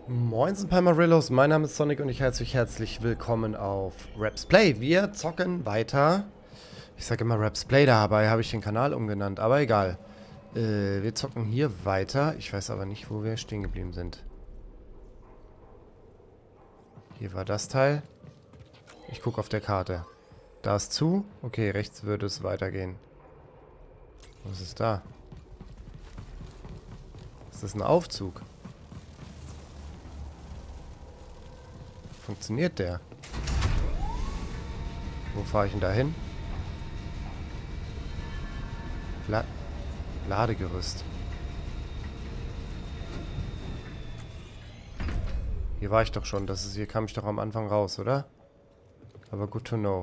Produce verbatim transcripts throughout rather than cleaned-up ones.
Moinsen Palmarillos, mein Name ist Sonic und ich heiße euch herzlich willkommen auf Raps Play. Wir zocken weiter. Ich sage immer Raps Play, dabei habe ich den Kanal umgenannt, aber egal. Äh, wir zocken hier weiter. Ich weiß aber nicht, wo wir stehen geblieben sind. Hier war das Teil. Ich gucke auf der Karte. Da ist zu. Okay, rechts würde es weitergehen. Was ist da? Ist das ein Aufzug? Funktioniert der? Wo fahre ich denn da hin? La Ladegerüst. Hier war ich doch schon. Das ist, hier kam ich doch am Anfang raus, oder? Aber good to know.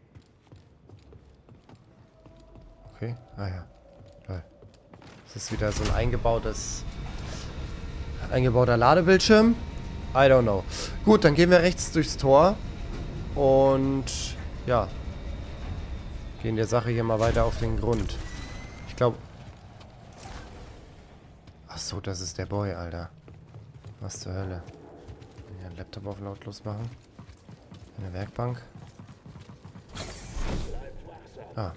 Okay. Ah ja. Toll. Das ist wieder so ein eingebautes... eingebauter Ladebildschirm. I don't know. Gut, dann gehen wir rechts durchs Tor. Und... ja. Gehen der Sache hier mal weiter auf den Grund. Ich glaube... Ach so, das ist der Boy, Alter. Was zur Hölle. Ja, einen Laptop auf lautlos machen. Eine Werkbank. Ah.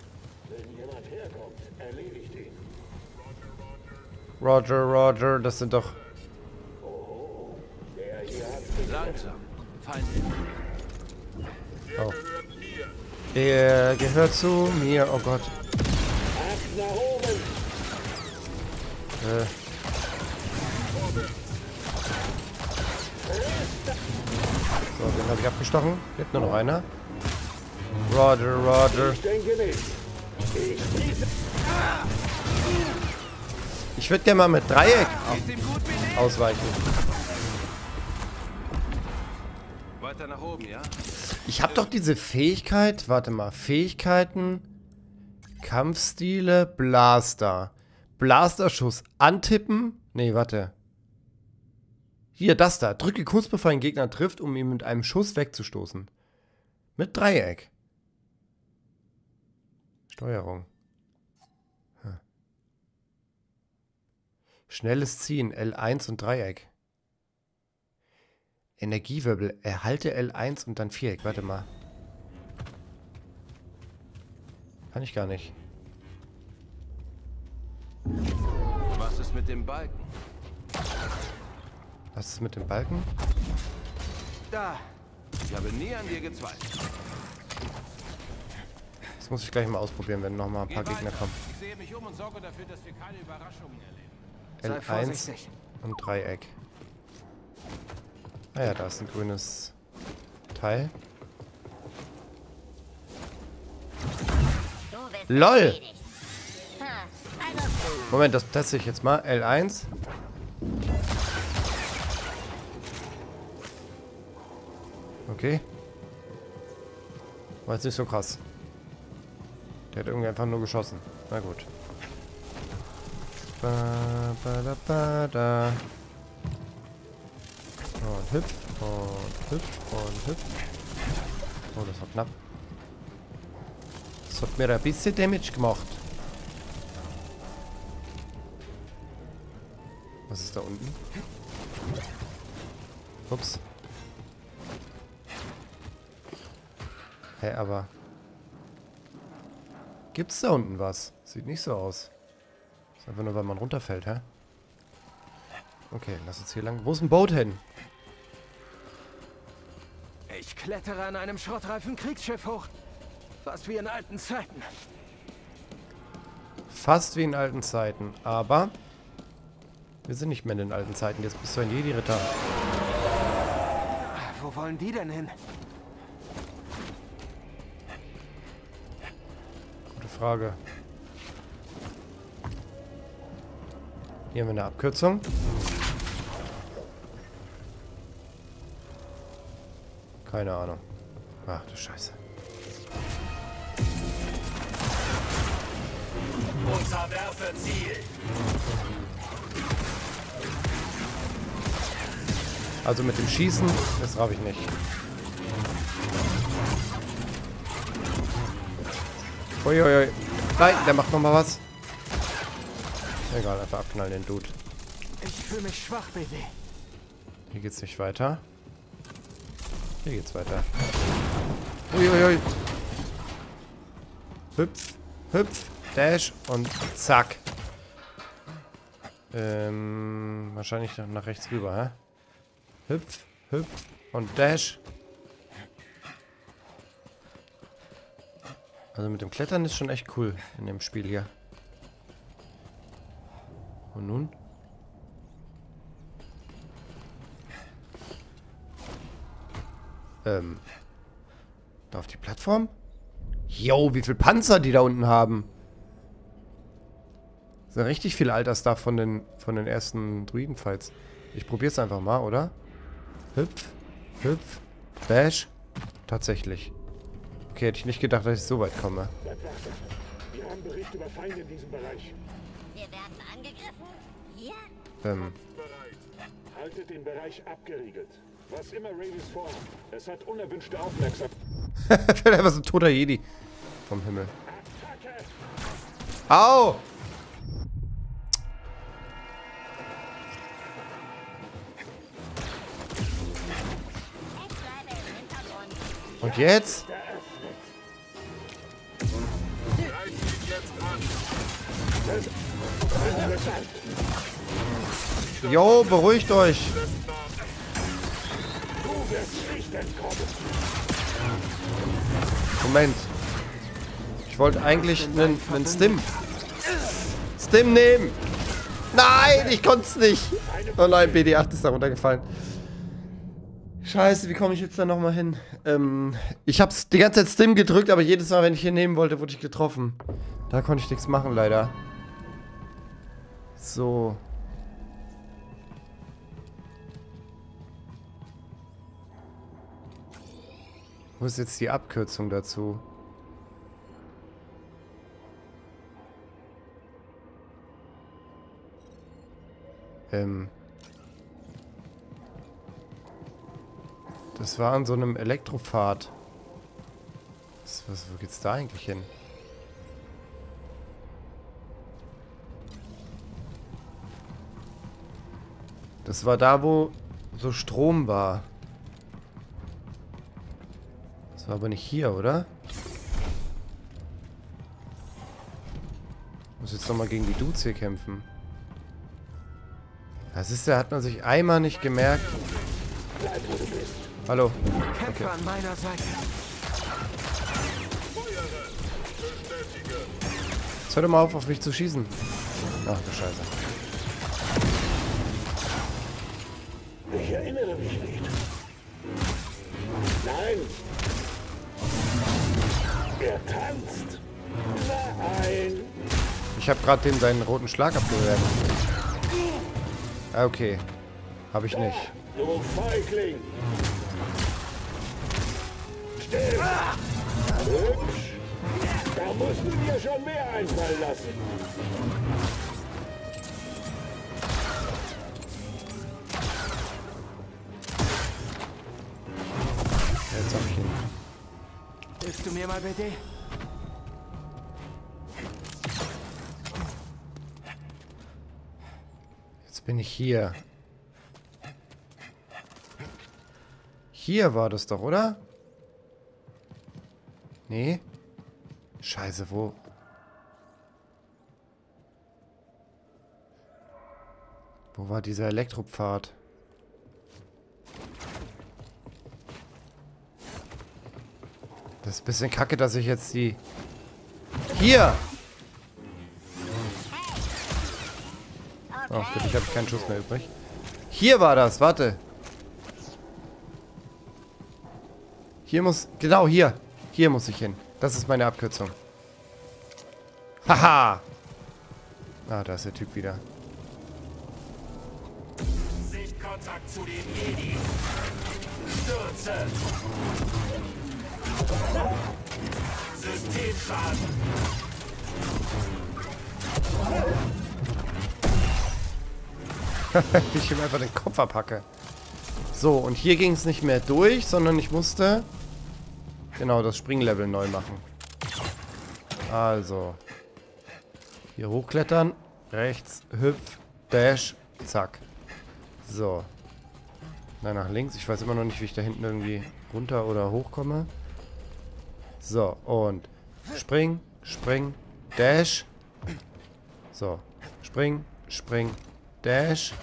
Roger, Roger, das sind doch... Langsam. Feinde. Oh. Er gehört zu mir. Oh Gott. Äh. So, den habe ich abgestochen. Lebt nur noch einer. Roger, Roger. Ich würde gerne mal mit Dreieck ausweichen. Weiter nach oben, ja? Ich habe doch diese Fähigkeit. Warte mal. Fähigkeiten. Kampfstile. Blaster. Blasterschuss antippen. Nee, warte. Hier, das da. Drücke kurz bevor ein Gegner trifft, um ihn mit einem Schuss wegzustoßen. Mit Dreieck. Steuerung. Hm. Schnelles Ziehen. L eins und Dreieck. Energiewirbel. Erhalte L eins und dann Viereck. Warte mal. Kann ich gar nicht. Was ist mit dem Balken? Was ist mit dem Balken? Da. Ich habe nie an dir gezweifelt. Das muss ich gleich mal ausprobieren, wenn noch mal ein paar Gegner kommen. Ich sehe mich um und sorge dafür, dass wir keine Überraschungen erleben. L eins und Dreieck. Ah ja, da ist ein grünes Teil. LOL! Moment, das teste ich jetzt mal. L eins. Okay. War jetzt nicht so krass. Der hat irgendwie einfach nur geschossen. Na gut. Ba, ba, da, ba, da. Und hüpf, und hüpf, und hüpf. Oh, das war knapp. Das hat mir ein bisschen Damage gemacht. Was ist da unten? Ups. Hä, hey, aber... Gibt's da unten was? Sieht nicht so aus. Ist einfach nur, weil man runterfällt, hä? Okay, lass uns hier lang... Wo ist ein Boot hin? Ich klettere an einem schrottreifen Kriegsschiff hoch. Fast wie in alten Zeiten. Fast wie in alten Zeiten, aber... Wir sind nicht mehr in den alten Zeiten. Jetzt bist du ein Jedi-Ritter. Wo wollen die denn hin? Gute Frage. Hier haben wir eine Abkürzung. Keine Ahnung. Ach du Scheiße. Unser Werferziel. Also mit dem Schießen, das raff ich nicht. Uiuiui. Nein, der macht nochmal was. Egal, einfach abknallen den Dude. Ich fühle mich schwach, Baby. Hier geht's nicht weiter. Hier geht's weiter. Uiuiui. Hüpf, hüpf, dash und zack. Ähm, wahrscheinlich nach, nach rechts rüber, hä? Hüpf, hüpf und dash. Also mit dem Klettern ist schon echt cool in dem Spiel hier. Und nun? Ähm. Da auf die Plattform? Jo, wie viel Panzer die da unten haben. Das ist ja richtig viel alter Stuff von den, von den ersten Druiden-Fights. Ich probier's einfach mal, oder? Hüpf, hüpf, dash. Tatsächlich. Okay, hätte ich nicht gedacht, dass ich so weit komme. Wir haben Bericht über Feinde in diesem Bereich. Wir werden angegriffen? Hier? Ähm. Haltet den Bereich abgeriegelt. Was immer Ravis vorhat, es hat unerwünschte Aufmerksamkeit. Fällt einfach so ein toter Jedi vom Himmel. Au! Ich bleibe im Hintergrund. Und jetzt? Jo, beruhigt euch. Moment. Ich wollte eigentlich einen, einen Stim. Stim nehmen. Nein, ich konnte es nicht. Oh nein, B D acht ist da runtergefallen. Scheiße, wie komme ich jetzt da nochmal hin? Ähm, ich hab's die ganze Zeit Stim gedrückt, aber jedes Mal, wenn ich hier nehmen wollte, wurde ich getroffen. Da konnte ich nichts machen, leider. So. Wo ist jetzt die Abkürzung dazu? Ähm. Das war an so einem Elektropfad. Was, was, wo geht's da eigentlich hin? Das war da, wo so Strom war. Das war aber nicht hier, oder? Ich muss jetzt nochmal gegen die Dudes hier kämpfen. Das ist ja, hat man sich einmal nicht gemerkt. Hallo. Kämpfer an meiner Seite. Jetzt hör doch mal auf, auf mich zu schießen. Ach du Scheiße. Ich erinnere mich nicht. Nein. Er tanzt. Nein. Ich habe gerade dem seinen roten Schlag abgewehrt. Ah, okay. Habe ich nicht. Du Feigling. Still. Hübsch. Da musst du dir schon mehr einfallen lassen. Jetzt hab ich ihn. Hilfst du mir mal bitte? Jetzt bin ich hier. Hier war das doch, oder? Nee. Scheiße, wo? Wo war dieser Elektropfad? Das ist ein bisschen kacke, dass ich jetzt die... Hier! Oh, für dich habe ich keinen Schuss mehr übrig. Hier war das, warte. Hier muss... Genau, hier. Hier muss ich hin. Das ist meine Abkürzung. Haha! Ah, da ist der Typ wieder. Sichtkontakt zu den Jedi. Stürze. Systemschaden. Ich ihm einfach den Kopf abhacke. So, und hier ging es nicht mehr durch, sondern ich musste genau das Springlevel neu machen. Also. Hier hochklettern. Rechts, hüpf, dash, zack. So. Nein, nach links. Ich weiß immer noch nicht, wie ich da hinten irgendwie runter oder hochkomme. So, und spring, spring, dash. So, spring, spring, dash.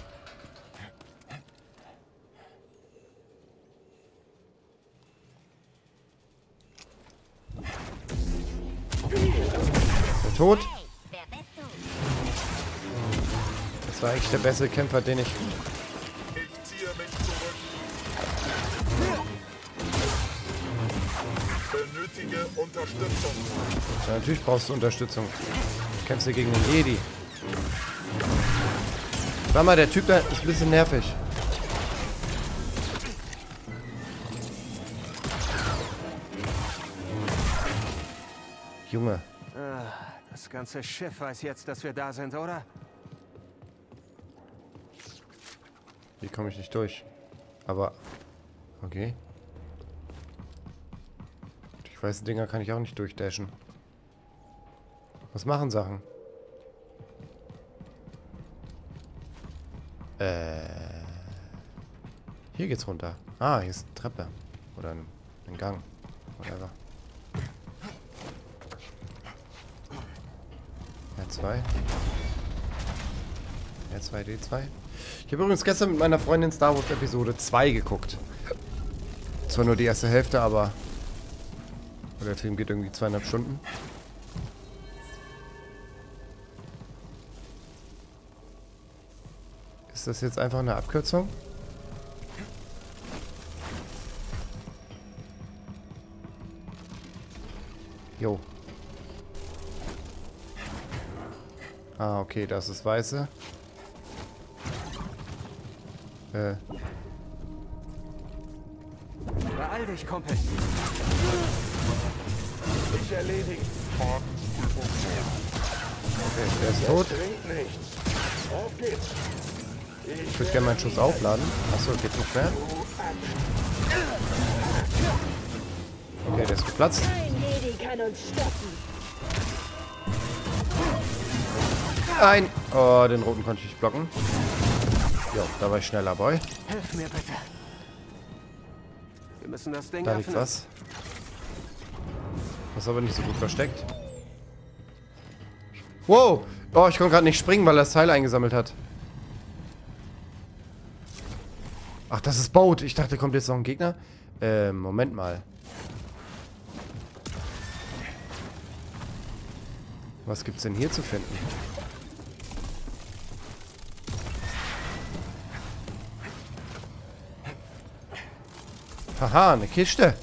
Der tot. Hey, wer bist du? Das war eigentlich der beste Kämpfer, den ich... Ich ziehe mich zurück. Benötige Unterstützung. Ja, natürlich brauchst du Unterstützung. Du kämpfst hier gegen den Jedi. Sag mal, der Typ da ist ein bisschen nervig. Junge. Ah, das ganze Schiff weiß jetzt, dass wir da sind, oder? Hier komme ich nicht durch. Aber... Okay. Die weißen Dinger kann ich auch nicht durchdashen. Was machen Sachen? Äh... Hier geht's runter. Ah, hier ist eine Treppe. Oder ein, ein Gang. Whatever. R zwei. R zwei D zwei. Ich habe übrigens gestern mit meiner Freundin Star Wars Episode zwei geguckt. Zwar nur die erste Hälfte, aber... Der Film geht irgendwie zweieinhalb Stunden. Ist das jetzt einfach eine Abkürzung? Jo. Ah, okay, das ist Weiße. Äh. Beeil dich, Kumpel. Ich erledige. Okay, der ist tot. Bringt nichts. Auf geht's. Ich würde gerne meinen Schuss aufladen. Achso, geht nicht mehr. Okay, der ist geplatzt. Kein Jedi kann uns stoppen. Nein! Oh, den roten konnte ich nicht blocken. Jo, da war ich schneller, Boy. Hilf mir bitte. Wir müssen das Ding Da liegt öffnen. was. Das ist aber nicht so gut versteckt. Wow! Oh, ich konnte gerade nicht springen, weil er das Teil eingesammelt hat. Ach, das ist Boat. Ich dachte, kommt jetzt noch ein Gegner. Ähm, Moment mal. Was gibt's denn hier zu finden? Haha, eine Kiste.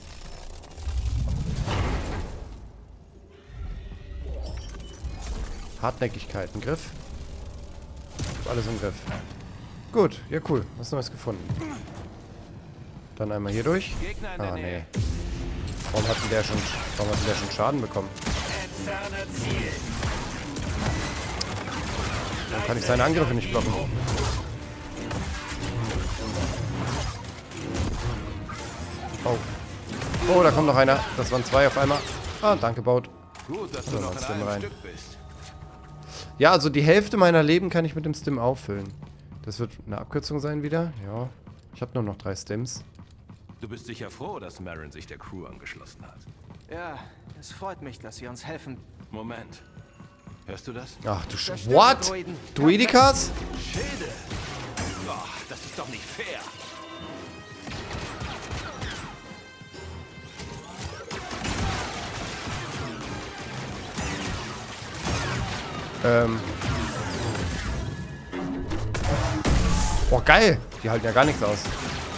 Hartnäckigkeit, ein Griff. Ich hab alles im Griff. Gut, ja cool. Was Neues gefunden. Dann einmal hier durch. Gegner in der Ah, nee. Nähe. Warum hat denn der schon, warum hat denn der schon Schaden bekommen? Entferne Ziel. Dann kann ich seine Angriffe nicht blocken. Oh. Oh, da kommt noch einer. Das waren zwei auf einmal. Ah, danke, Baut. Gut, dass So, du noch mal in Stim einem rein. Stück bist. Ja, also die Hälfte meiner Leben kann ich mit dem Stim auffüllen. Das wird eine Abkürzung sein wieder. Ja. Ich habe nur noch drei Stims. Du bist sicher froh, dass Marin sich der Crew angeschlossen hat. Ja, es freut mich, dass sie uns helfen. Moment. Hörst du das? Ach du Sch... Zerstört What? die Droiden. Druidikas? Schilde! Oh, das ist doch nicht fair. Ähm. Boah, geil. Die halten ja gar nichts aus.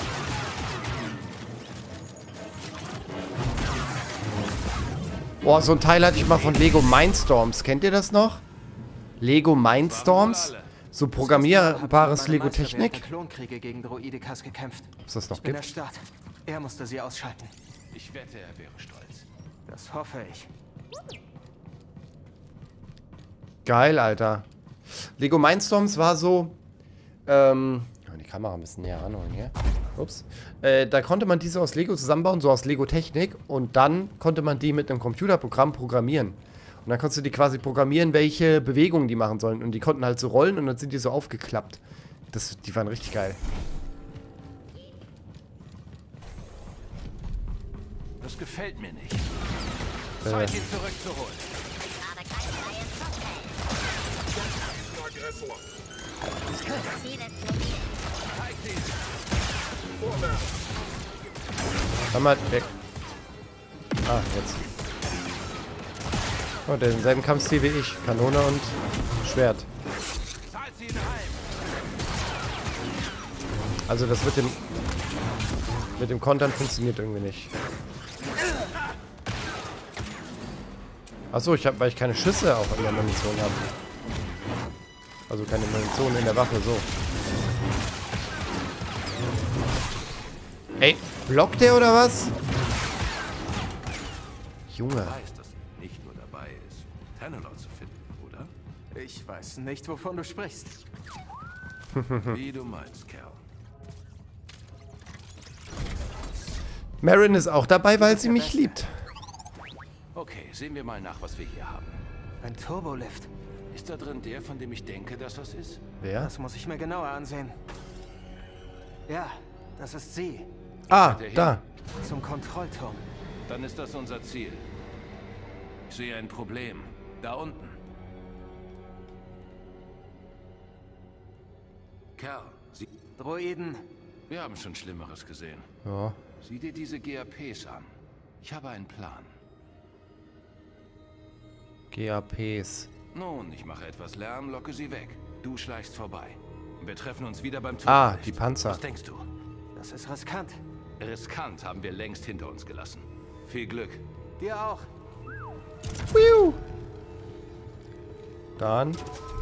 Boah, so ein Teil hatte ich mal von Lego Mindstorms. Kennt ihr das noch? Lego Mindstorms? So programmierbares Meine Lego Meister während Technik? der Klonkriege gegen Droidikas gekämpft. Ob es das noch Ich bin der gibt? Staat. Er musste sie ausschalten. Ich wette, er wäre stolz. Das hoffe ich. Geil, Alter. Lego Mindstorms war so... Ähm... Die Kamera ein bisschen näher ranholen hier. Ups. Äh, da konnte man diese aus Lego zusammenbauen, so aus Lego-Technik. Und dann konnte man die mit einem Computerprogramm programmieren. Und dann konntest du die quasi programmieren, welche Bewegungen die machen sollen. Und die konnten halt so rollen und dann sind die so aufgeklappt. Das, die waren richtig geil. gefällt mir nicht. Äh. Zeit, ihn zurückzuholen. Gerade kein freies Vorfeld. Aggressor. Ziel ist mobil. Zeig sie. Vorwärts. Komm mal weg. Ah, jetzt. Oh, der hat denselben Kampfstil wie ich. Kanone und Schwert. Zahlt sie ihn heim. Also das mit dem mit dem Kontern funktioniert irgendwie nicht. Achso, ich habe, weil ich keine Schüsse auch in der Munition habe. Also keine Munition in der Waffe, so. Ey, blockt der oder was? Junge. Weiß, dass nicht nur dabei ist, Tanalorr zu finden, oder? Ich weiß nicht, wovon du sprichst. Wie du meinst, Kerl. Merrin ist auch dabei, weil sie mich liebt. Okay, sehen wir mal nach, was wir hier haben. Ein Turbolift. Ist da drin der, von dem ich denke, dass das ist? Wer? Das muss ich mir genauer ansehen. Ja, das ist sie. Ah, der da. Zum Kontrollturm. Dann ist das unser Ziel. Ich sehe ein Problem. Da unten. Kerl, sie Droiden. wir haben schon Schlimmeres gesehen. Ja. Sieh dir diese G A Ps an. Ich habe einen Plan. G A Ps. Nun, ich mache etwas Lärm, locke sie weg. Du schleichst vorbei. Wir treffen uns wieder beim Ah, Turbolift. die Panzer. Was denkst du? Das ist riskant. Riskant haben wir längst hinter uns gelassen. Viel Glück. Dir auch. Wiu. Dann.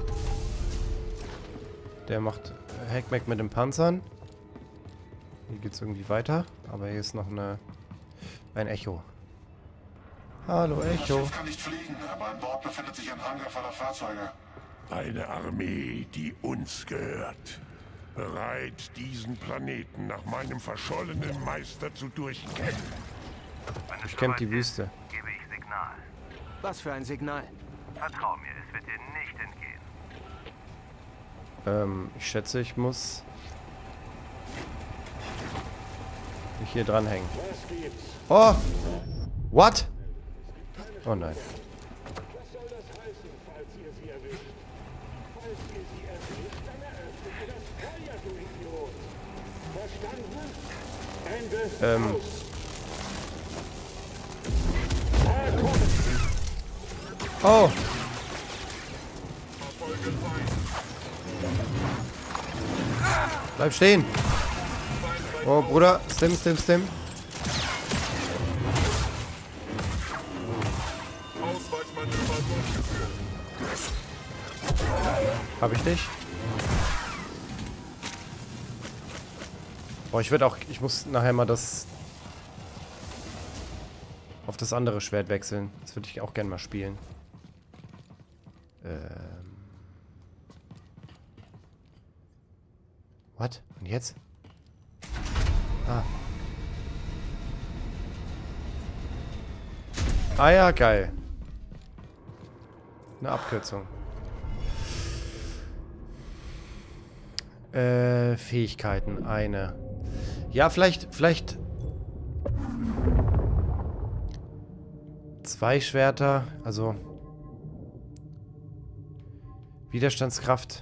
Der macht Hackmack mit den Panzern. Hier geht's irgendwie weiter. Aber hier ist noch eine ein Echo. Hallo Das Echo. Schiff kann nicht fliegen, aber an Bord befindet sich ein Hangar voller Fahrzeuge. Eine Armee, die uns gehört. Bereit, diesen Planeten nach meinem verschollenen Meister zu durchkämmen. Ich kämpfe die Wüste. Gebe ich Signal. Was für ein Signal. Vertrau mir, es wird dir nicht entgehen. Ähm, ich schätze, ich muss mich hier dranhängen. Was gibt's? Oh! What? Oh nein. Was soll das heißen, falls ihr sie erwischt? Falls ihr sie erwischt, dann eröffnet ihr das Feuer, du Idiot. Verstanden? Ende. Ähm. Aus. Ah, komm. Oh! Bleib stehen! Oh, Bruder. Stim, stim, stim. Ausweichmanöver durchgeführt. Hab ich dich? Boah, ich würde auch... Ich muss nachher mal das... auf das andere Schwert wechseln. Das würde ich auch gerne mal spielen. Ähm... What? Und jetzt? Ah. Ah ja, geil. Eine Abkürzung. Äh, Fähigkeiten. Eine. Ja, vielleicht, vielleicht... Zwei Schwerter, also... Widerstandskraft.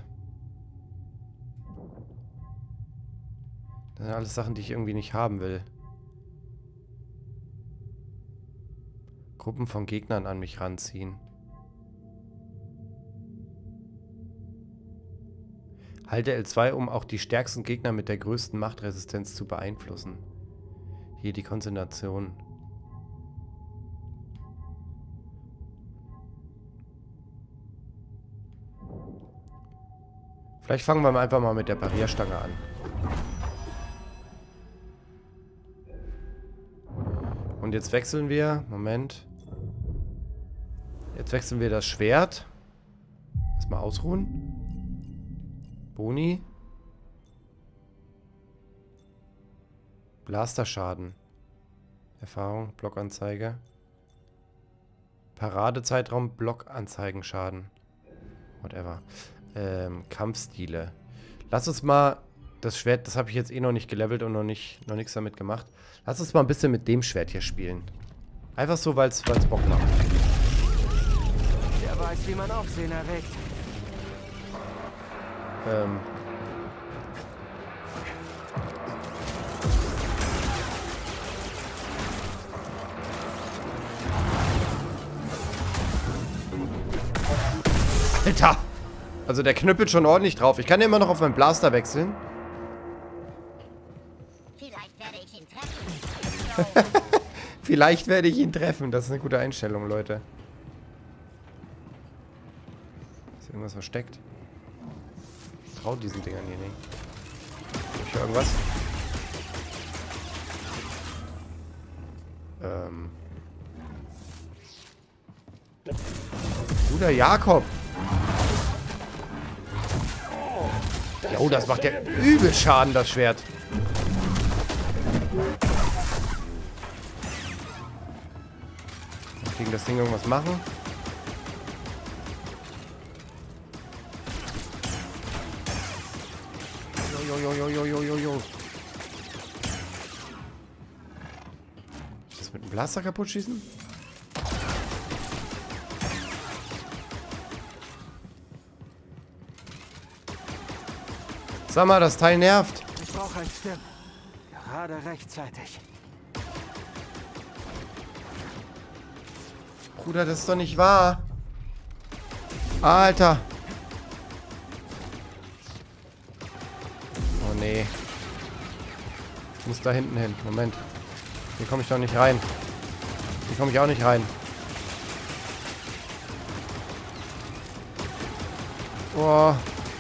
Das sind alles Sachen, die ich irgendwie nicht haben will. Gruppen von Gegnern an mich ranziehen. Halte L zwei, um auch die stärksten Gegner mit der größten Machtresistenz zu beeinflussen. Hier die Konzentration. Vielleicht fangen wir einfach mal mit der Parierstange an. Und jetzt wechseln wir. Moment. Jetzt wechseln wir das Schwert. Erstmal ausruhen. Boni. Blasterschaden. Erfahrung, Blockanzeige. Paradezeitraum, Blockanzeigenschaden. Whatever. Ähm, Kampfstile. Lass uns mal das Schwert, das habe ich jetzt eh noch nicht gelevelt und noch nicht, noch nichts damit gemacht. Lass uns mal ein bisschen mit dem Schwert hier spielen. Einfach so, weil es Bock macht. Der weiß, wie man Aufsehen erregt. Ähm. Alter! Also der knüppelt schon ordentlich drauf. Ich kann ja immer noch auf meinen Blaster wechseln. Vielleicht werde ich ihn treffen. Vielleicht werde ich ihn treffen. Das ist eine gute Einstellung, Leute. Ist irgendwas versteckt? Ich trau diesen Dingern hier nicht. Hab ich hier irgendwas? Ähm. Bruder Jakob! Oh, das macht ja übel Schaden, das Schwert. Gegen das Ding irgendwas machen? Jo, jo, jo, jo, jo, jo, jo. Ich das mit dem Blaster kaputt schießen? Sag mal, das Teil nervt. Ich brauche ein Stim. Gerade rechtzeitig. Bruder, das ist doch nicht wahr. Alter. Oh nee. Ich muss da hinten hin. Moment. Hier komme ich doch nicht rein. Hier komme ich auch nicht rein. Boah.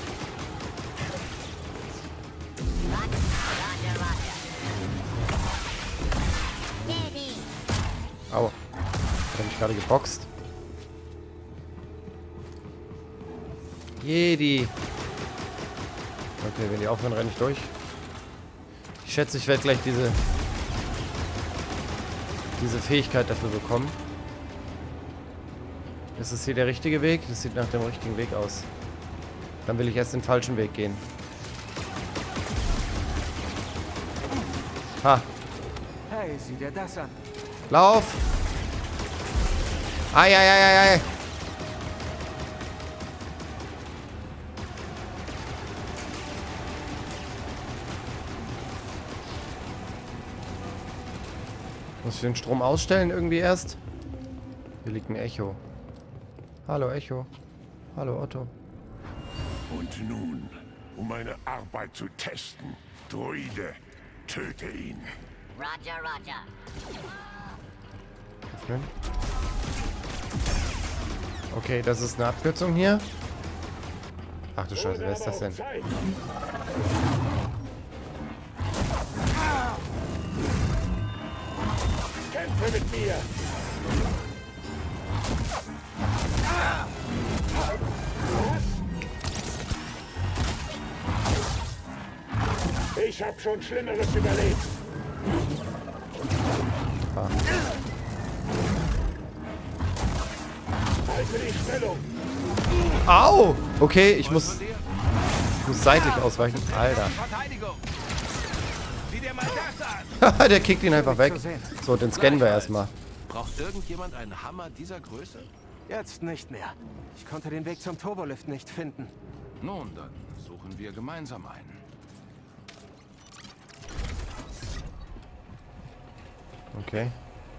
Au. Hat er mich gerade geboxt? Jedi. Okay, wenn die aufhören, renne ich durch. Ich schätze, ich werde gleich diese diese Fähigkeit dafür bekommen. Ist das hier der richtige Weg? Das sieht nach dem richtigen Weg aus. Dann will ich erst den falschen Weg gehen. Ha. Hey, sieh dir das an. Lauf! Ei, ei, ei, ei, ei. Muss ich den Strom ausstellen irgendwie erst? Hier liegt ein Echo. Hallo Echo. Hallo Otto. Und nun, um meine Arbeit zu testen, Droide, töte ihn. Roger, Roger. Öffnen. Okay, das ist eine Abkürzung hier. Ach du Scheiße, wer ist das denn? Kämpfe mit mir! Ich hab schon Schlimmeres überlebt. Ah. Halte die Stellung. Au! Okay, ich muss, ich muss seitlich ausweichen. Alter. Verteidigung! Sieh dir mal das an! Der kickt ihn einfach weg. So, den scannen wir erstmal. Braucht irgendjemand einen Hammer dieser Größe? Jetzt nicht mehr. Ich konnte den Weg zum Turbolift nicht finden. Nun, dann suchen wir gemeinsam einen. Okay.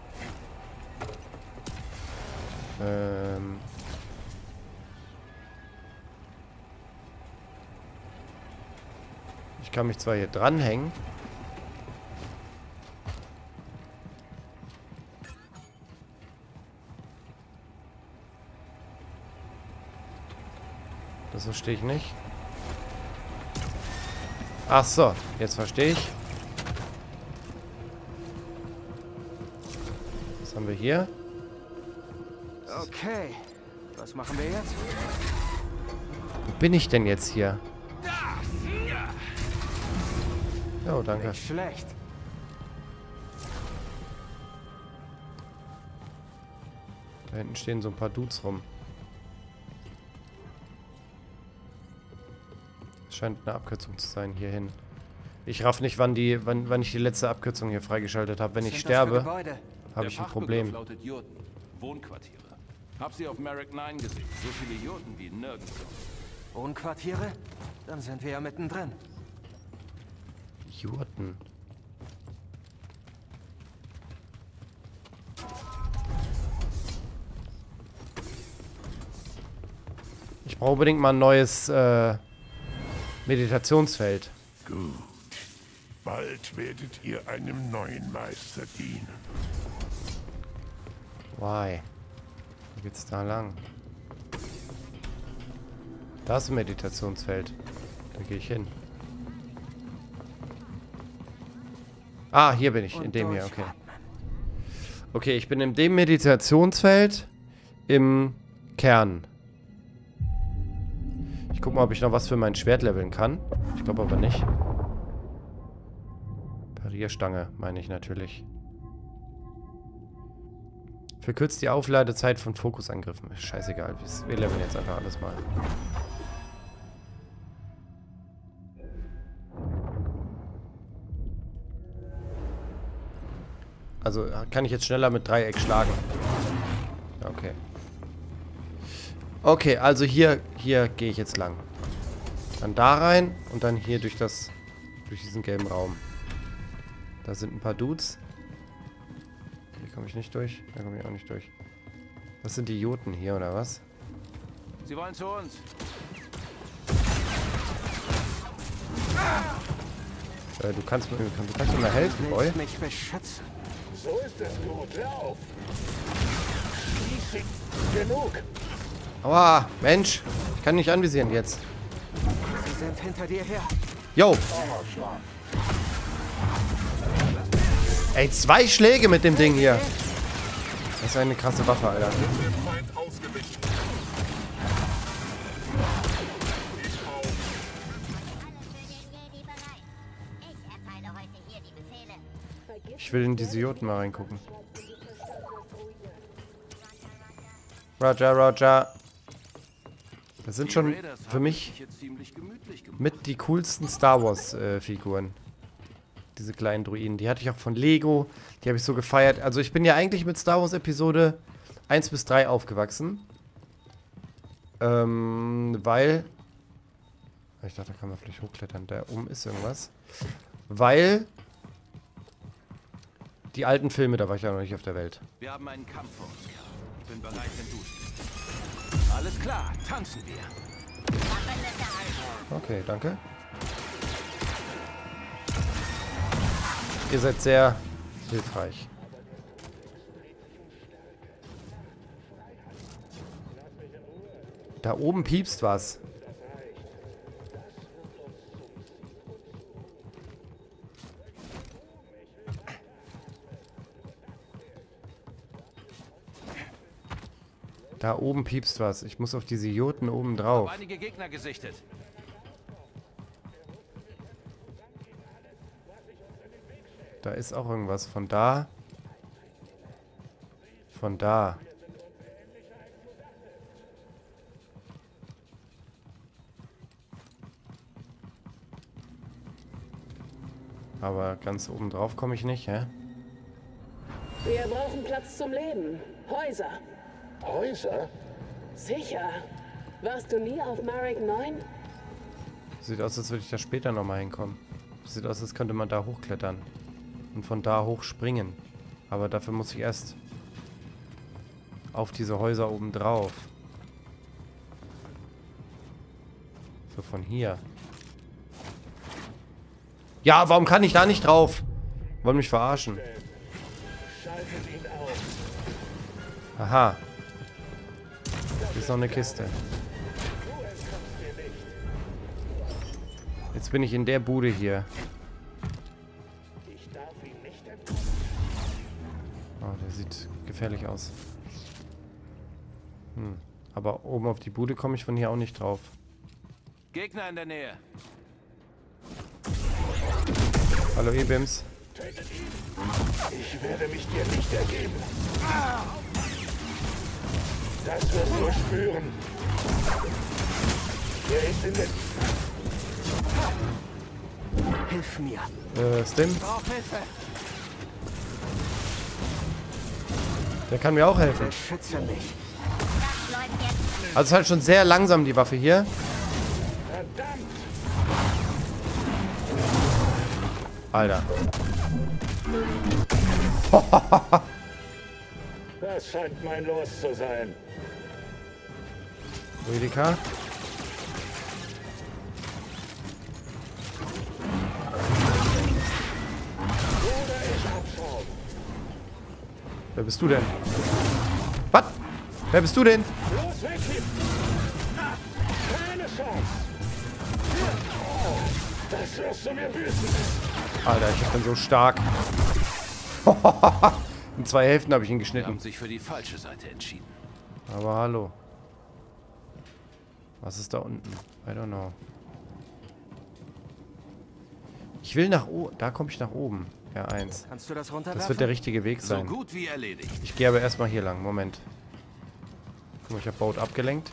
Ähm. Ich kann mich zwar hier dranhängen. Das verstehe ich nicht. Ach so, jetzt verstehe ich. Was haben wir hier? Okay. Was machen wir jetzt? Wo bin ich denn jetzt hier? Oh, danke. Nicht schlecht. Da hinten stehen so ein paar Dudes rum. Das scheint eine Abkürzung zu sein, hierhin. Ich raff nicht, wann, die, wann, wann ich die letzte Abkürzung hier freigeschaltet habe. Wenn ich sterbe, habe ich ein Problem. Lautet Jurten. Wohnquartiere. Hab sie auf Merrick neun gesehen. So viele Jurten wie nirgendwo. Wohnquartiere? Dann sind wir ja mittendrin. Jurten. Ich brauche unbedingt mal ein neues äh, Meditationsfeld. Gut. Bald werdet ihr einem neuen Meister dienen. Why? Wo geht's da lang? Da ist ein Meditationsfeld. Da gehe ich hin. Ah, hier bin ich. In dem hier, okay. Okay, ich bin in dem Meditationsfeld im Kern. Ich guck mal, ob ich noch was für mein Schwert leveln kann. Ich glaube aber nicht. Parierstange, meine ich natürlich. Verkürzt die Aufladezeit von Fokusangriffen. Scheißegal, wir leveln jetzt einfach alles mal. Also kann ich jetzt schneller mit Dreieck schlagen. Okay. Okay, also hier, hier gehe ich jetzt lang. Dann da rein und dann hier durch das, durch diesen gelben Raum. Da sind ein paar Dudes. Hier komme ich nicht durch. Da komme ich auch nicht durch. Das sind die Joten hier, oder was? Sie wollen zu uns. Äh, du kannst mir, du kannst mir mal helfen, Boy. Mich beschützen. So ist es gut. Hör auf. Schließlich genug. Aua, Mensch. Ich kann nicht anvisieren jetzt. Sie sind hinter dir her. Yo. Ey, zwei Schläge mit dem Ding hier. Das ist eine krasse Waffe, Alter. Ich will in diese Joten mal reingucken. Roger, Roger. Das sind schon für mich mit die coolsten Star Wars äh, Figuren. Diese kleinen Druiden. Die hatte ich auch von Lego. Die habe ich so gefeiert. Also ich bin ja eigentlich mit Star Wars Episode eins bis drei aufgewachsen. Ähm, weil... Ich dachte, da kann man vielleicht hochklettern. Da oben ist irgendwas. Weil... Die alten Filme, da war ich ja noch nicht auf der Welt. Wir haben einen Kampf vor uns, Kerl. Ich bin bereit, wenn du stehst. Alles klar, tanzen wir. Okay, danke. Ihr seid sehr hilfreich. Da oben piepst was. Da oben piepst was. Ich muss auf diese Joten oben drauf. Einige Gegner gesichtet. Da ist auch irgendwas. Von da. Von da. Aber ganz oben drauf komme ich nicht, hä? Wir brauchen Platz zum Leben. Häuser. Häuser? Sicher. Warst du nie auf Merrick neun? Sieht aus, als würde ich da später nochmal hinkommen. Sieht aus, als könnte man da hochklettern. Und von da hoch springen. Aber dafür muss ich erst auf diese Häuser oben drauf. So von hier. Ja, warum kann ich da nicht drauf? Wollen mich verarschen. Aha. Hier ist noch eine Kiste. Jetzt bin ich in der Bude hier. Oh, der sieht gefährlich aus. Hm. Aber oben auf die Bude komme ich von hier auch nicht drauf. Gegner in der Nähe. Hallo E-Bims. Ich werde mich dir nicht ergeben. Das wirst du spüren. Er ist in der... Hilf mir. Äh, Stim? Ich brauche Hilfe. Der kann mir auch helfen. Beschütze mich. Das läuft jetzt. Also ist halt schon sehr langsam, die Waffe hier. Verdammt! Alter. Das scheint mein Los zu sein. Rüdiger. Oder ich abschauen. Wer bist du denn? Was? Wer bist du denn? Los, weg hier! Keine Chance! Oh, das wirst du mir büßen! Alter, ich bin so stark. In zwei Hälften habe ich ihn Sie geschnitten. haben sich für die falsche Seite entschieden. Aber hallo. Was ist da unten? I don't know. Ich will nach oben. Da komme ich nach oben. Ja, eins. Kannst du das runterwerfen? Das wird der richtige Weg So sein. gut wie erledigt. Ich gehe aber erstmal hier lang. Moment. Guck mal, ich habe Boat abgelenkt.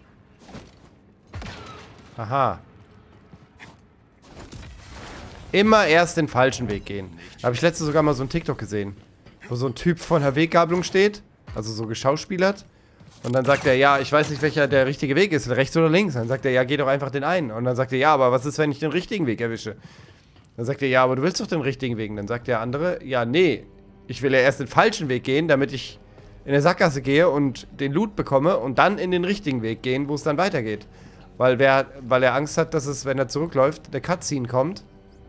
Aha. Immer erst den falschen Weg gehen. Da habe ich letztens sogar mal so ein TikTok gesehen. Wo so ein Typ vor einer Weggabelung steht. Also so geschauspielert. Und dann sagt er, ja, ich weiß nicht, welcher der richtige Weg ist. Rechts oder links. Dann sagt er, ja, geh doch einfach den einen. Und dann sagt er, ja, aber was ist, wenn ich den richtigen Weg erwische? Dann sagt er, ja, aber du willst doch den richtigen Weg. Und dann sagt der andere, ja, nee. Ich will ja erst den falschen Weg gehen, damit ich in der Sackgasse gehe und den Loot bekomme. Und dann in den richtigen Weg gehen, wo es dann weitergeht. Weil, wer, weil er Angst hat, dass es, wenn er zurückläuft, eine Cutscene kommt.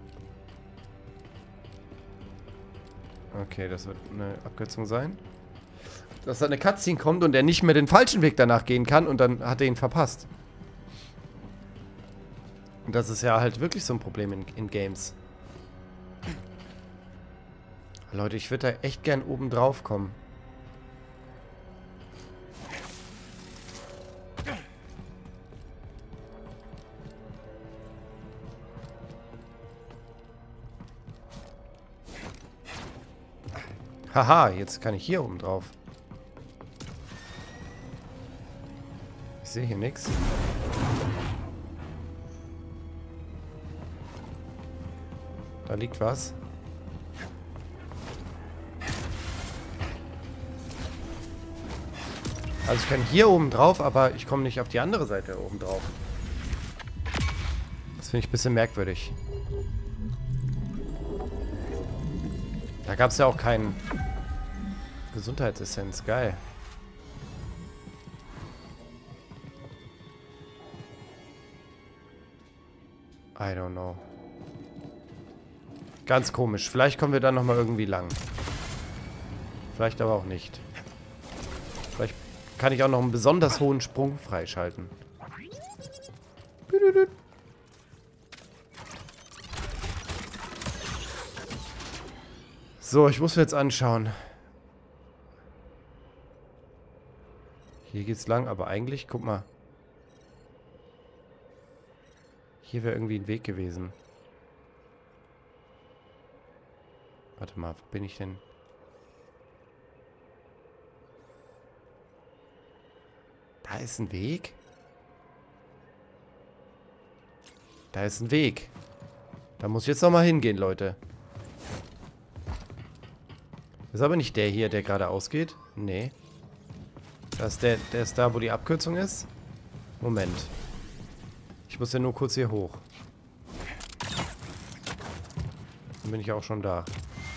Okay, das wird eine Abkürzung sein. Dass da eine Cutscene kommt und er nicht mehr den falschen Weg danach gehen kann und dann hat er ihn verpasst. Und das ist ja halt wirklich so ein Problem in, in Games. Leute, ich würde da echt gern oben drauf kommen. Haha, jetzt kann ich hier oben drauf. Ich sehe hier nichts. Da liegt was. Also ich kann hier oben drauf, aber ich komme nicht auf die andere Seite oben drauf. Das finde ich ein bisschen merkwürdig. Da gab es ja auch keinen Gesundheitsessenz. Geil. I don't know. Ganz komisch. Vielleicht kommen wir dann nochmal irgendwie lang. Vielleicht aber auch nicht. Vielleicht kann ich auch noch einen besonders hohen Sprung freischalten. So, ich muss mir jetzt anschauen. Hier geht's lang, aber eigentlich, guck mal. Hier wäre irgendwie ein Weg gewesen. Warte mal, wo bin ich denn? Da ist ein Weg? Da ist ein Weg. Da muss ich jetzt nochmal hingehen, Leute. Ist aber nicht der hier, der gerade ausgeht. Nee. Das ist der, der ist da, wo die Abkürzung ist. Moment. Ich muss ja nur kurz hier hoch. Dann bin ich auch schon da.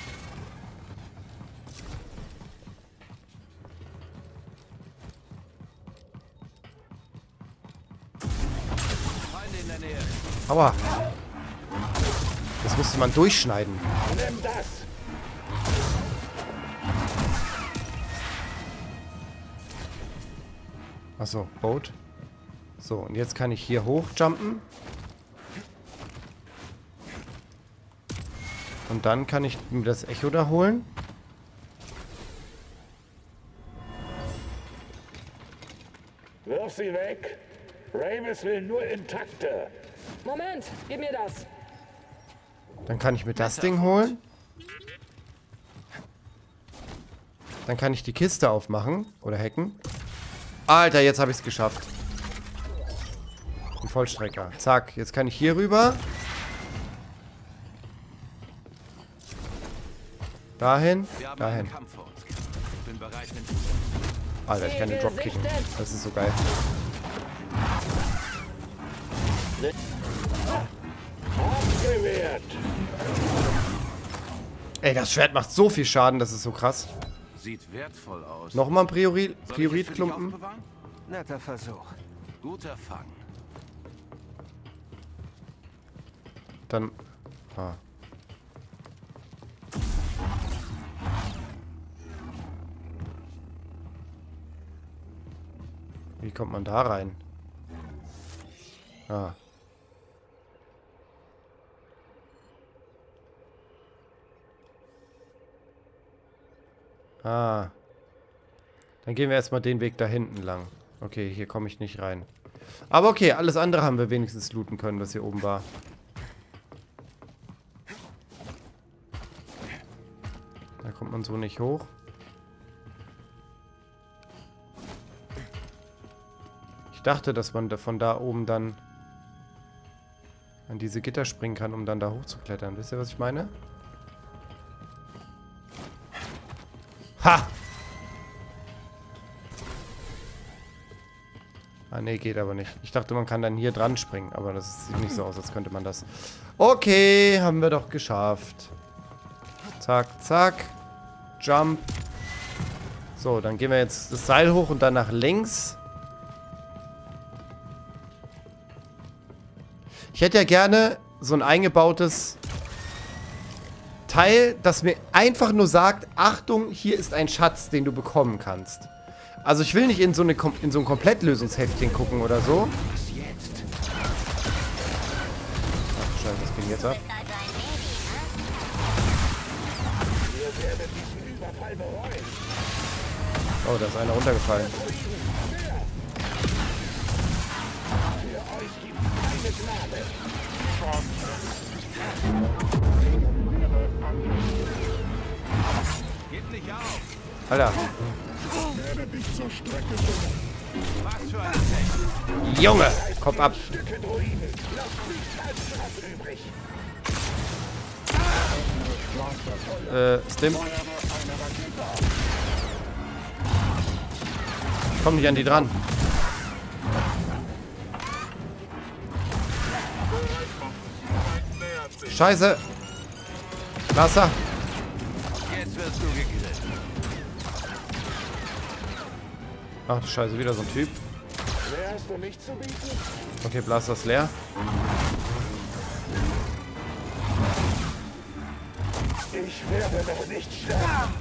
Aua. Das musste man durchschneiden. Nimm das! Achso, Boat. So, und jetzt kann ich hier hochjumpen. Und dann kann ich mir das Echo da holen. Wirf sie weg! Ravis will nur intakte! Moment, gib mir das. Dann kann ich mir das Ding holen. Dann kann ich die Kiste aufmachen. Oder hacken. Alter, jetzt habe ich es geschafft. Ein Vollstrecker. Zack, jetzt kann ich hier rüber. Dahin. Wir haben Dahin. einen Kampf vor uns. Ich bin bereit, wenn du... Alter, ich kann den Dropkicken. Das ist so geil. Abgewehrt. Ey, das Schwert macht so viel Schaden, das ist so krass. Sieht wertvoll aus. Nochmal ein Priori Soll ich es für dich Prioritklumpen. aufbewahren? Netter Versuch. Guter Fang. Dann. Ah. Wie kommt man da rein? Ah. Ah. Dann gehen wir erstmal den Weg da hinten lang. Okay, hier komme ich nicht rein. Aber okay, alles andere haben wir wenigstens looten können, was hier oben war. Da kommt man so nicht hoch. Ich dachte, dass man von da oben dann an diese Gitter springen kann, um dann da hochzuklettern. Wisst ihr, was ich meine? Ha! Ah, nee, geht aber nicht. Ich dachte, man kann dann hier dran springen, aber das sieht nicht so aus, als könnte man das. Okay, haben wir doch geschafft. Zack, zack. Jump. So, dann gehen wir jetzt das Seil hoch und dann nach links. Ich hätte ja gerne so ein eingebautes Teil, das mir einfach nur sagt, Achtung, hier ist ein Schatz, den du bekommen kannst. Also ich will nicht in so, eine, in so ein Komplettlösungsheftchen gucken oder so. Ach Scheiße, was ging jetzt ab? Oh, da ist einer runtergefallen. Gib nicht auf. Alter. Werde dich zur Strecke Was für ein Sex. Junge, Kopf ab. Äh, Stim. Ich komm nicht an die dran. Scheiße. Wasser. Jetzt wirst du gegrillt. Ach du Scheiße, wieder so ein Typ. Wer hast du nicht zu bieten? Okay, Blaster ist leer. Ich werde noch nicht sterben.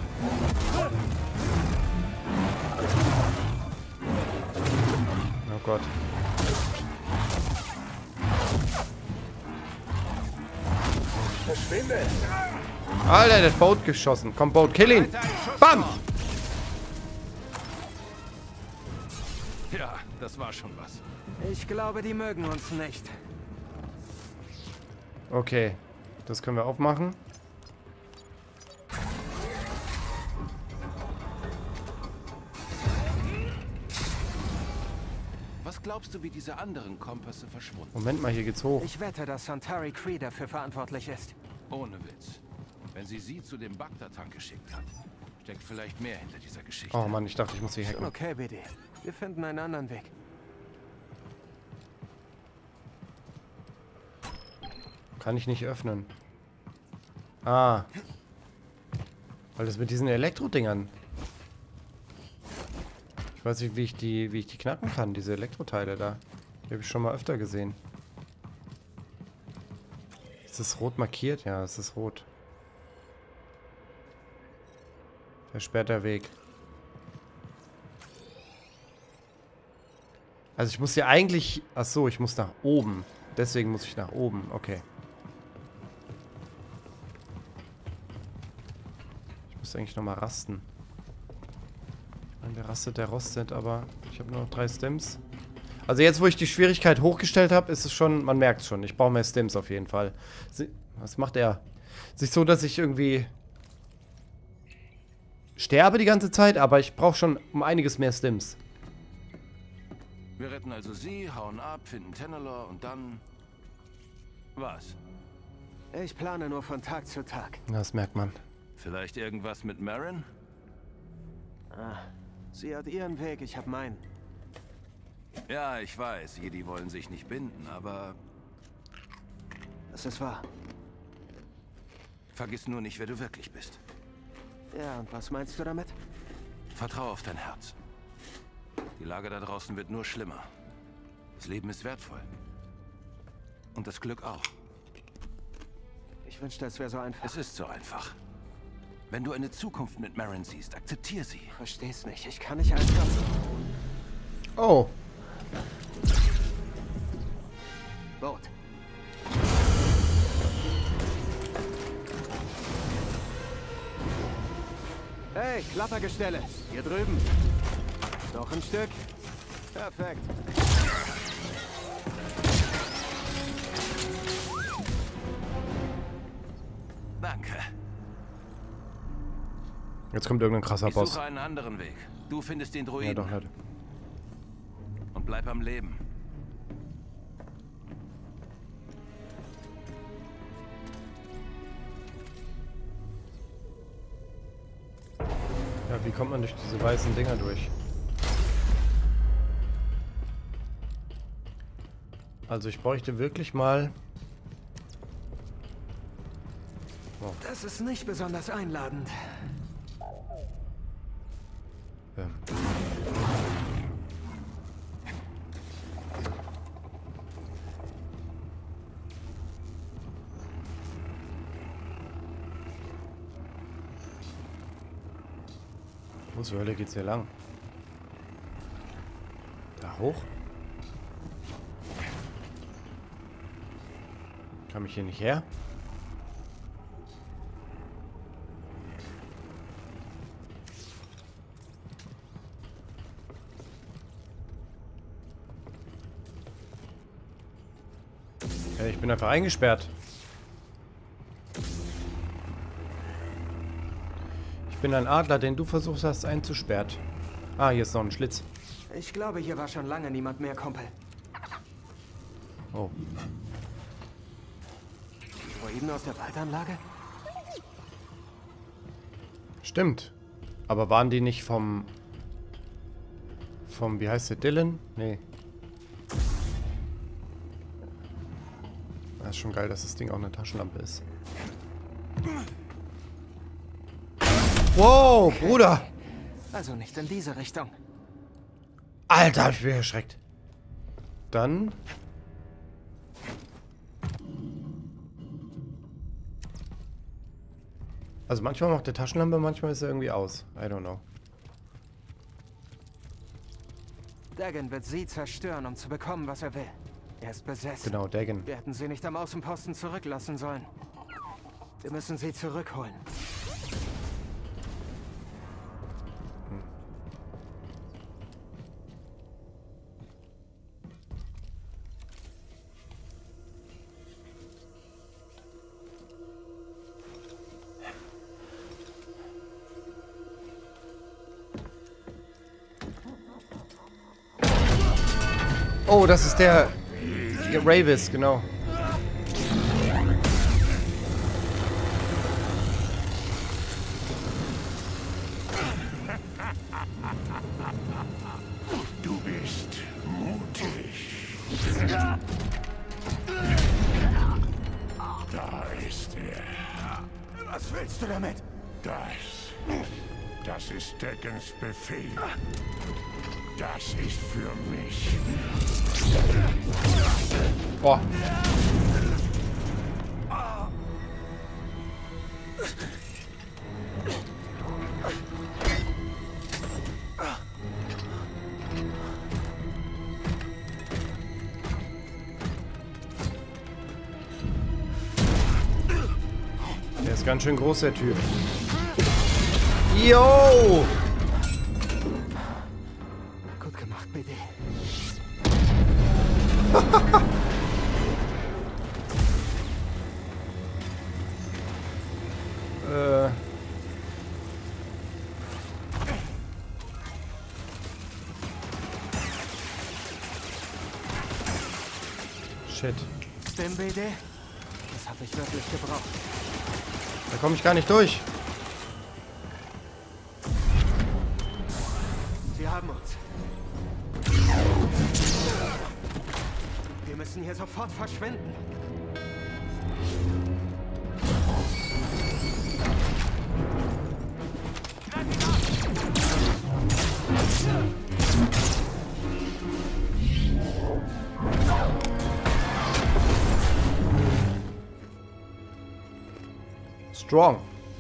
Oh Gott. Verschwinde. Alter, der hat Boat geschossen. Komm, Boat, kill ihn. Bam! Ja, das war schon was. Ich glaube, die mögen uns nicht. Okay, das können wir aufmachen. Was glaubst du, wie diese anderen Kompasse verschwunden? Moment mal, hier geht's hoch. Ich wette, dass Santari Cree dafür verantwortlich ist. Ohne Witz. Wenn sie sie zu dem Bagdad-Tank geschickt hat, steckt vielleicht mehr hinter dieser Geschichte. Oh Mann, ich dachte, ich muss hier Schon hacken. okay, B D. Wir finden einen anderen Weg. Kann ich nicht öffnen. Ah. Weil das mit diesen Elektrodingern. Ich weiß nicht, wie ich die, wie ich die knacken kann, diese Elektroteile da. Die habe ich schon mal öfter gesehen. Ist das rot markiert? Ja, es ist rot. Versperrter Weg. Also ich muss hier eigentlich... Ach so, ich muss nach oben. Deswegen muss ich nach oben. Okay. Ich muss eigentlich nochmal rasten. Ich meine, der rastet, der rostet, aber ich habe nur noch drei Stims. Also jetzt, wo ich die Schwierigkeit hochgestellt habe, ist es schon... Man merkt es schon. Ich brauche mehr Stims auf jeden Fall. Sie, was macht er? Es ist so, dass ich irgendwie... sterbe die ganze Zeit, aber ich brauche schon um einiges mehr Stims. Wir retten also sie, hauen ab, finden Tenelor und dann... Was? Ich plane nur von Tag zu Tag. Das merkt man. Vielleicht irgendwas mit Marin? Ah, sie hat ihren Weg, ich hab meinen. Ja, ich weiß, Jedi wollen sich nicht binden, aber Das ist wahr. vergiss nur nicht, wer du wirklich bist. Ja, und was meinst du damit? Vertrau auf dein Herz. Die Lage da draußen wird nur schlimmer. Das Leben ist wertvoll. Und das Glück auch. Ich wünschte, es wäre so einfach. Es ist so einfach. Wenn du eine Zukunft mit Marin siehst, akzeptier sie. Versteh's nicht. Ich kann nicht einfach so. Oh. Boot. Hey, Klappergestelle. Hier drüben. Noch ein Stück. Perfekt. Danke. Jetzt kommt irgendein krasser Ich Boss. suche einen anderen Weg. Du findest den Ja, Druiden. doch nicht. Und bleib am Leben. Ja, wie kommt man durch diese weißen Dinger durch? Also ich bräuchte wirklich mal... Das ist nicht besonders einladend. Ähm. Wo zur Hölle geht's hier lang? Da hoch? Kann ich hier nicht her? Ja, ich bin einfach eingesperrt. Ich bin ein Adler, den du versuchst hast einzusperren. Ah, hier ist noch ein Schlitz. Ich glaube, hier war schon lange niemand mehr, Kumpel. Oh. Druiden aus der Waldanlage? Stimmt. Aber waren die nicht vom... Vom, wie heißt der, Dylan? Nee. Das ist schon geil, dass das Ding auch eine Taschenlampe ist. Wow, okay. Bruder! Also nicht in diese Richtung. Alter, hab ich mich erschreckt. Dann... Also manchmal macht der Taschenlampe, manchmal ist er irgendwie aus. I don't know. Dagan wird sie zerstören, um zu bekommen, was er will. Er ist besessen. Genau, Dagan. Wir hätten sie nicht am Außenposten zurücklassen sollen. Wir müssen sie zurückholen. Oh, das ist der... der Ravis, genau. Du bist mutig. Da ist er. Was willst du damit? Das. Das ist Dagans Befehl. Das ist für mich. Boah. Der ist ganz schön groß, der Typ. Yo! Gut gemacht, B D. äh. Shit. Stim, B D? Das habe ich wirklich gebraucht. Da komme ich gar nicht durch. müssen hier sofort verschwinden. Strong.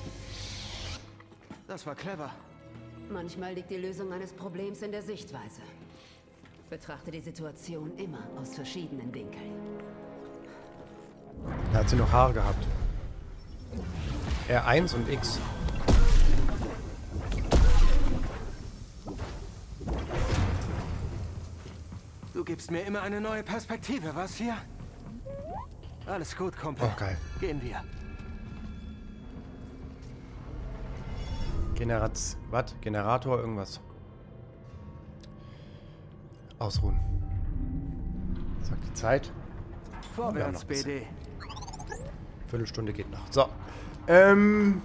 Das war clever. Manchmal liegt die Lösung eines Problems in der Sichtweise. Betrachte die Situation immer aus verschiedenen Winkeln. Da hat sie noch Haare gehabt. R eins und X. Du gibst mir immer eine neue Perspektive, was hier? Alles gut, Kumpel. Oh, geil. Gehen wir. Generat... Was? Generator, irgendwas. Ausruhen. Sagt die Zeit. Vorwärts, B D. Viertelstunde geht noch. So. Ähm.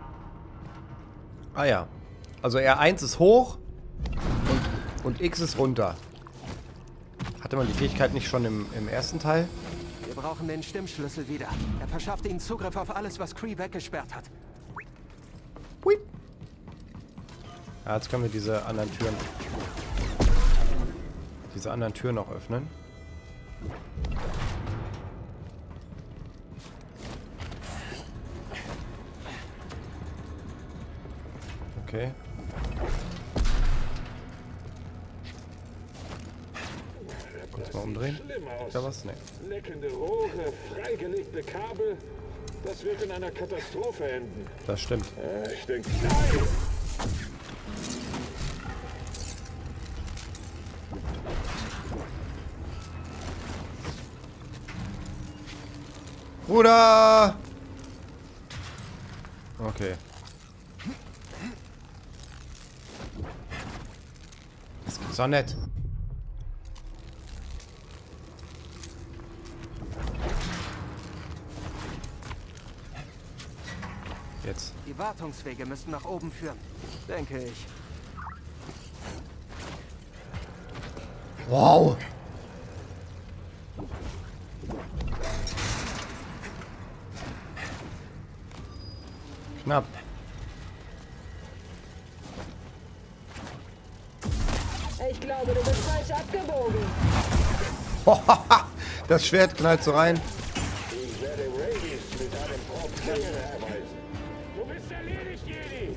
Ah ja. Also R eins ist hoch und, und X ist runter. Hatte man die Fähigkeit nicht schon im, im ersten Teil? Wir brauchen den Stimmschlüssel wieder. Er verschafft ihnen Zugriff auf alles, was Kree weggesperrt hat. Hui. Ja, jetzt können wir diese anderen Türen... Diese anderen Türen noch öffnen. Okay. Kurz mal umdrehen. Ist da was? Nee. Leckende Rohre, freigelegte Kabel. Das wird in einer Katastrophe enden. Das stimmt. Äh, ich denke... Nein! Bruder! Okay. Das gibt's doch nicht. Jetzt. Die Wartungswege müssten nach oben führen, denke ich. Wow! Knapp. Ich glaube, du bist falsch abgebogen. Das Schwert knallt so rein. Ich werde Radius mit einem Problem erweisen. Du bist erledigt, Jedi!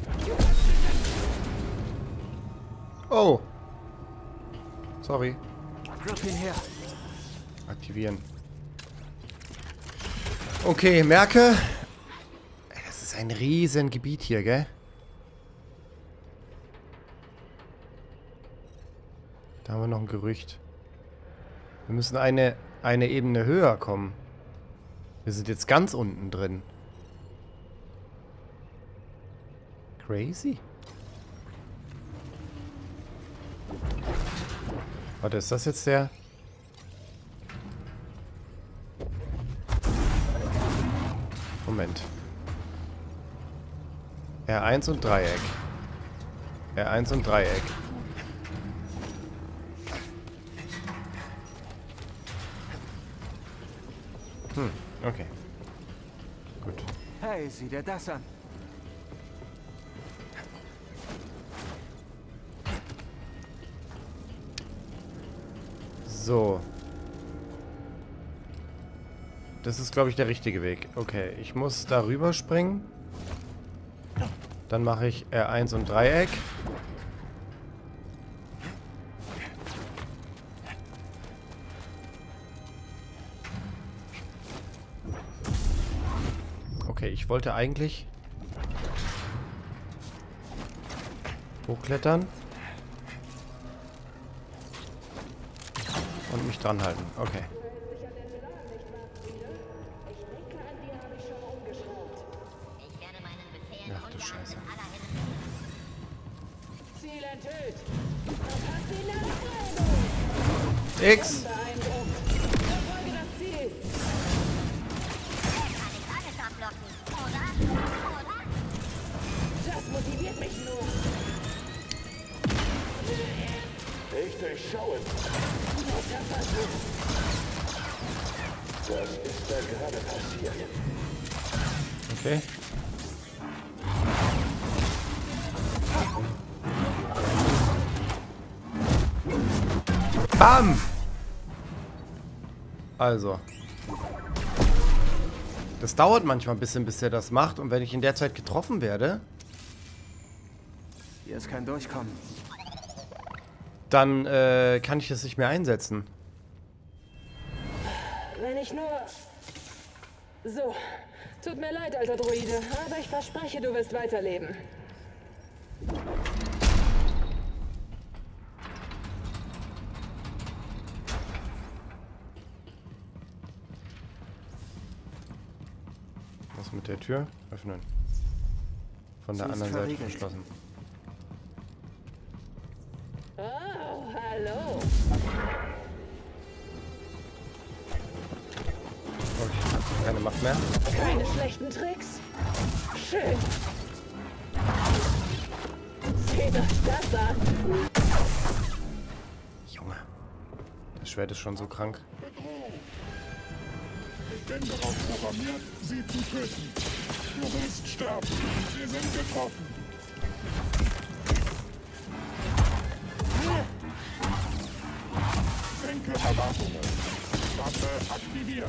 Oh. Sorry. Griff ihn her. Aktivieren. Okay, merke. Das ist ein riesen Gebiet hier, gell? Da haben wir noch ein Gerücht. Wir müssen eine, eine Ebene höher kommen. Wir sind jetzt ganz unten drin. Crazy. Warte, ist das jetzt der... Moment. R eins und Dreieck. R eins und Dreieck. Hm, okay. Gut. Hey, sieh dir das an. So. Das ist, glaube ich, der richtige Weg. Okay, ich muss darüber springen. Dann mache ich R eins und Dreieck. Okay, ich wollte eigentlich hochklettern und mich dran halten. Okay. Ach du Scheiße. Ziel enthüllt. Verpasst die Nachfolgung. X! Beeindruckt. Verfolge das Ziel. Kann ich alles ablocken, oder? Oder? Das motiviert mich nur. Ich durchschaue. Was ist da gerade passiert? Okay. Bam! Also. Das dauert manchmal ein bisschen, bis er das macht. Und wenn ich in der Zeit getroffen werde, Hier ist kein Durchkommen. dann äh, kann ich das nicht mehr einsetzen. Wenn ich nur... So. Tut mir leid, alter Droide, aber ich verspreche, du wirst weiterleben. Was mit der Tür? Öffnen. Von der Sie ist anderen Seite verriegelt. verschlossen. Oh, hallo. Oh, ich habe keine Macht mehr. Keine schlechten Tricks. Schön. Seht euch das an. Junge. Das Schwert ist schon so krank. Ich bin darauf programmiert, sie zu töten. Du wirst sterben. Sie sind getroffen. Senke Erwartungen. Waffe aktiviert.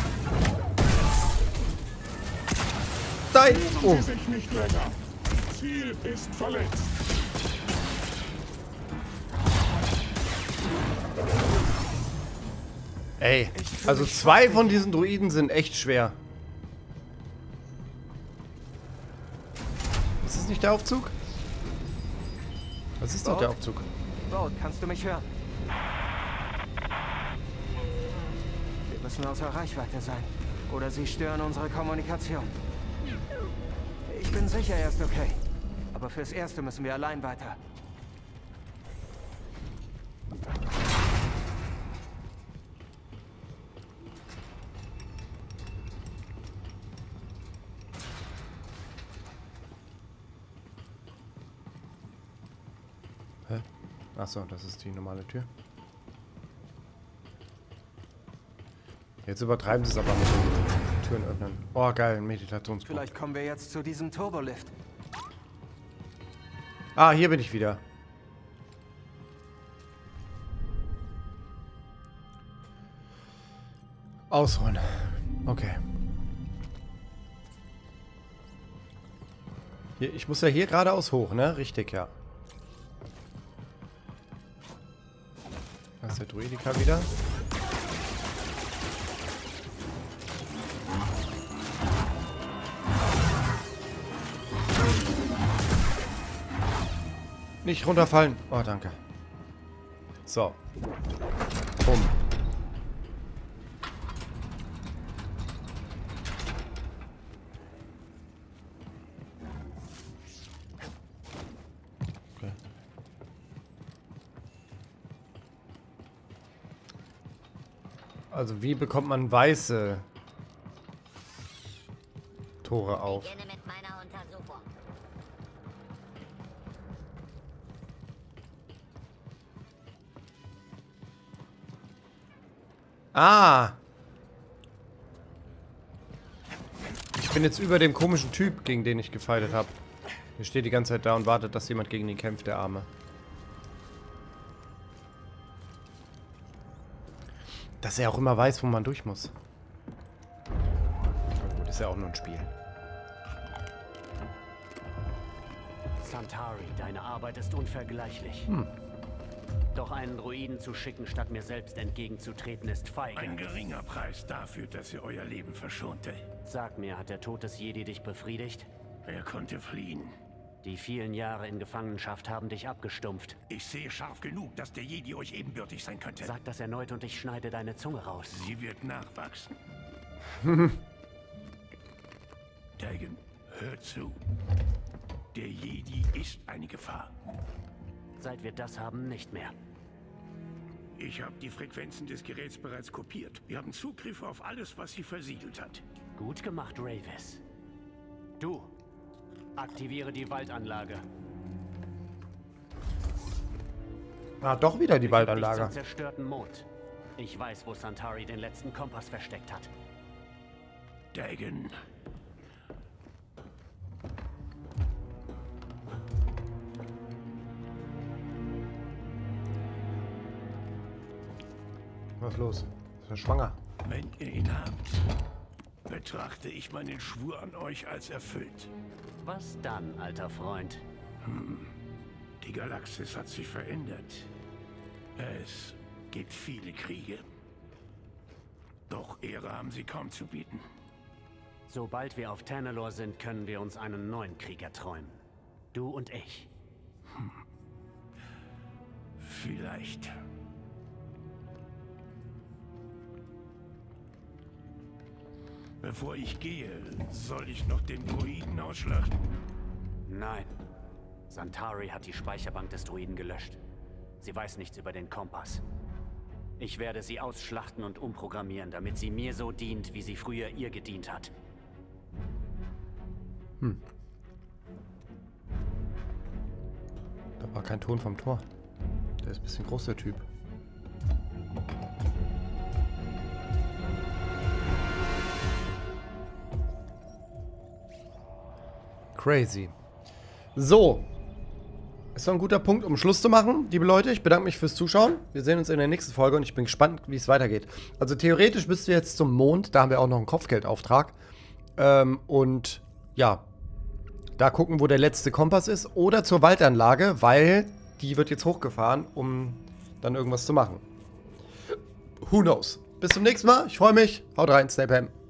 Nein! Wehren Oh. Sie sich nicht länger. Ziel ist verletzt. Ey, also zwei von diesen Druiden sind echt schwer. Ist das nicht der Aufzug? Das ist doch der Aufzug. Baut, kannst du mich hören? Wir müssen außer Reichweite sein. Oder sie stören unsere Kommunikation. Ich bin sicher, er ist okay. Aber fürs Erste müssen wir allein weiter. Hä? Achso, das ist die normale Tür. Jetzt übertreiben sie es aber mit den Türen öffnen. Oh, geil, ein Meditationspunkt. Vielleicht kommen wir jetzt zu diesem Turbolift. Ah, hier bin ich wieder. Ausruhen. Okay. Hier, ich muss ja hier geradeaus hoch, ne? Richtig, ja. Da ist der Druidika wieder. Nicht runterfallen. Oh, danke. So. Bumm. Okay. Also wie bekommt man weiße Tore auf? Beginne mit meiner Untersuchung. Ah! Ich bin jetzt über dem komischen Typ, gegen den ich gefightet habe. Der steht die ganze Zeit da und wartet, dass jemand gegen ihn kämpft, der Arme. Dass er auch immer weiß, wo man durch muss. Na gut, ist ja auch nur ein Spiel. Santari, deine Arbeit ist unvergleichlich. Hm. Doch einen Druiden zu schicken, statt mir selbst entgegenzutreten, ist feige. Ein geringer Preis dafür, dass ihr euer Leben verschonte. Sag mir, hat der Tod des Jedi dich befriedigt? Er konnte fliehen. Die vielen Jahre in Gefangenschaft haben dich abgestumpft. Ich sehe scharf genug, dass der Jedi euch ebenbürtig sein könnte. Sag das erneut und ich schneide deine Zunge raus. Sie wird nachwachsen. Dagan, hör zu. Der Jedi ist eine Gefahr. Seit wir das haben, nicht mehr. Ich habe die Frequenzen des Geräts bereits kopiert. Wir haben Zugriff auf alles, was sie versiegelt hat. Gut gemacht, Ravis. Du, aktiviere die Waldanlage. Ah, doch wieder die Begib dich Waldanlage. zum zerstörten Mond. Ich weiß, wo Santari den letzten Kompass versteckt hat. Dagan. Was ist los? Ist er schwanger? Wenn ihr ihn habt, betrachte ich meinen Schwur an euch als erfüllt. Was dann, alter Freund? Hm. Die Galaxis hat sich verändert. Es gibt viele Kriege. Doch Ehre haben sie kaum zu bieten. Sobald wir auf Tanalorr sind, können wir uns einen neuen Krieg erträumen. Du und ich. Hm. Vielleicht. Bevor ich gehe, soll ich noch den Druiden ausschlachten? Nein. Santari hat die Speicherbank des Druiden gelöscht. Sie weiß nichts über den Kompass. Ich werde sie ausschlachten und umprogrammieren, damit sie mir so dient, wie sie früher ihr gedient hat. Hm. Da war kein Ton vom Tor. Der ist ein bisschen groß, der Typ. Crazy. So. Ist doch ein guter Punkt, um Schluss zu machen, liebe Leute. Ich bedanke mich fürs Zuschauen. Wir sehen uns in der nächsten Folge und ich bin gespannt, wie es weitergeht. Also theoretisch müsst ihr jetzt zum Mond. Da haben wir auch noch einen Kopfgeldauftrag. Ähm, und ja, da gucken, wo der letzte Kompass ist. Oder zur Waldanlage, weil die wird jetzt hochgefahren, um dann irgendwas zu machen. Who knows? Bis zum nächsten Mal. Ich freue mich. Haut rein, Snape Ham.